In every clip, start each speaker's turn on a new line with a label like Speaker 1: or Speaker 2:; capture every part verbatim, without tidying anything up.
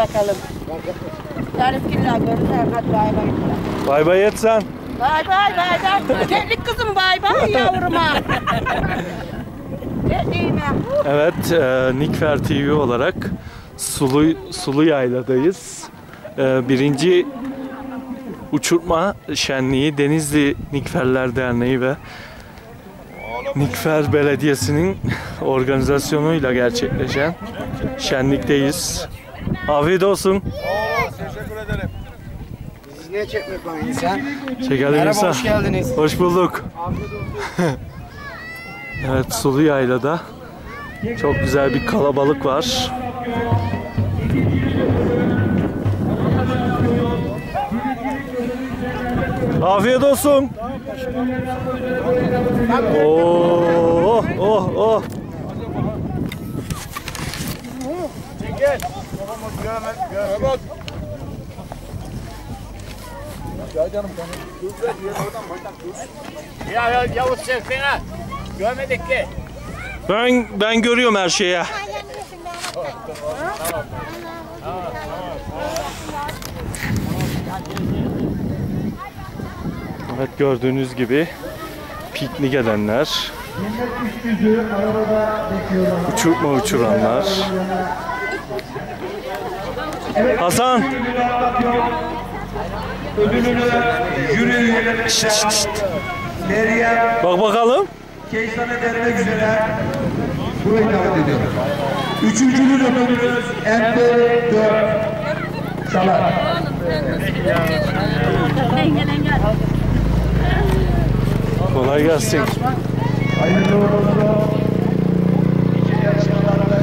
Speaker 1: bakalım. Tarifkiller görürler. Hadi bay bay.
Speaker 2: Bay bay et sen.
Speaker 1: Bay bay bay bay. Teknik kızım bay bay yavruma.
Speaker 2: Evet, e, Nikfer T V olarak Sulu, Sulu Yayla'dayız. E, birinci uçurtma şenliği Denizli Nikferler Derneği ve Nikfer Belediyesi'nin organizasyonuyla gerçekleşen şenlikteyiz. Afiyet olsun.
Speaker 3: Teşekkür ederim.
Speaker 4: Siz niye çekmek lan insan?
Speaker 2: Çekelim
Speaker 4: Merhaba,
Speaker 2: insan.
Speaker 4: hoş geldiniz.
Speaker 2: Hoş bulduk. Evet, Sulu Yayla'da çok güzel bir kalabalık var. Afiyet olsun. Oh, oh, oh.
Speaker 3: Gel. Babamı görme, görme bak. Ya canım canım. Dur ver, oradan baştan dur. Ya ya Yavuz çeksene. Görmedik ki.
Speaker 2: Ben ben görüyorum her şeyi. Evet, gördüğünüz gibi piknik edenler, uçurtma uçuranlar. Hasan.
Speaker 5: Ödülünü jüri üyelerine Meryem
Speaker 2: Bak bakalım.
Speaker 5: Keysan'a vermek üzere burayı davet ediyorum. Üçüncünün ödülünü M B dört Çalar.
Speaker 2: Kolay gelsin.
Speaker 5: Hayırlı olsun. İkinci yarışmalarında.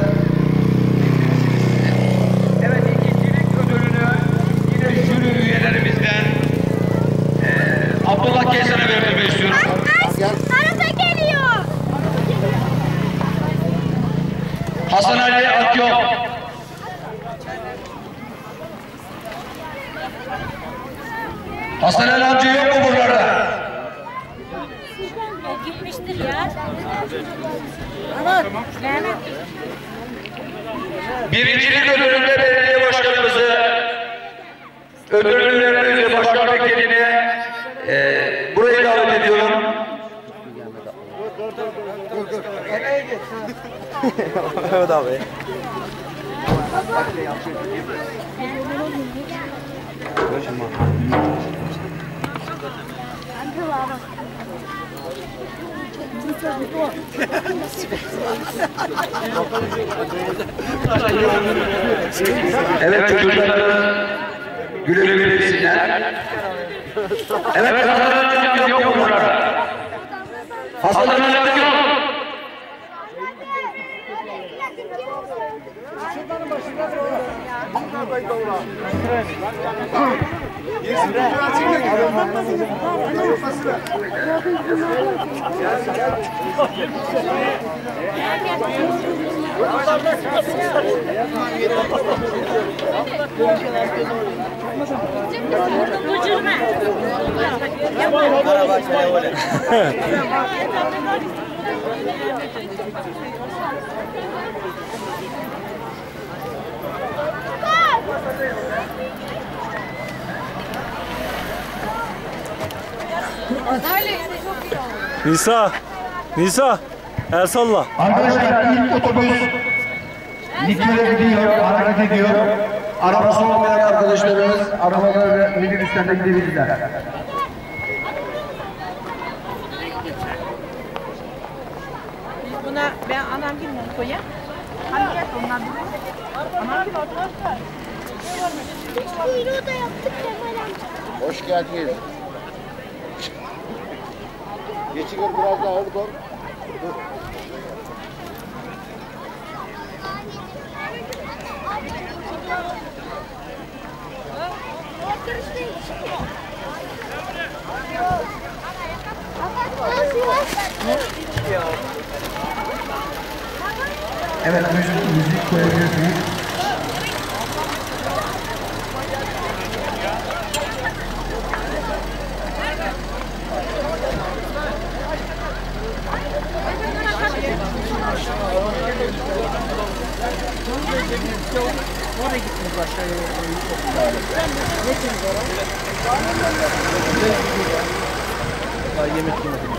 Speaker 5: Evet, ikincilik ödülünü yine jüri üyelerimizden eee Abdullah Keysan'a vermek istiyorum.
Speaker 6: Arada geliyor.
Speaker 5: Hasan Ali Akyol. Hasan Ali amca yok mu buralarda?
Speaker 6: Gitmiştir ya. Evet.
Speaker 5: Birincilik ödülünde belediye başkanımızı, ödülünü vermek üzere başkan vekilini e, buraya davet ediyorum.
Speaker 4: Evet abi.
Speaker 5: Evet çocuklarımız güle güle bilsinler. Evet Hasan Ali yok mu burada? Hasan Ali yok.
Speaker 2: Nisa. Nisa. El salla.
Speaker 5: Arkadaşlar ilk otobüs Nikfer'e gidiyor, hareket ediyor. Arabası olmayan arkadaşlarımız arabalar ve minibüslerle gidebilirler.
Speaker 1: Buna ben anam gibi onu koyayım. Hani gel ondan bir. Anam gibi arkadaşlar.
Speaker 6: Kuyruğu da yaptık Kemal amca.
Speaker 3: Hoş geldiniz. Geçiyor biraz daha oradan.
Speaker 5: Evet, müzik, müzik koyabilirsiniz.
Speaker 6: Thank you.
Speaker 1: Oraya gittiniz aşağıya. Ne için oraya? Daha yemek yemedim.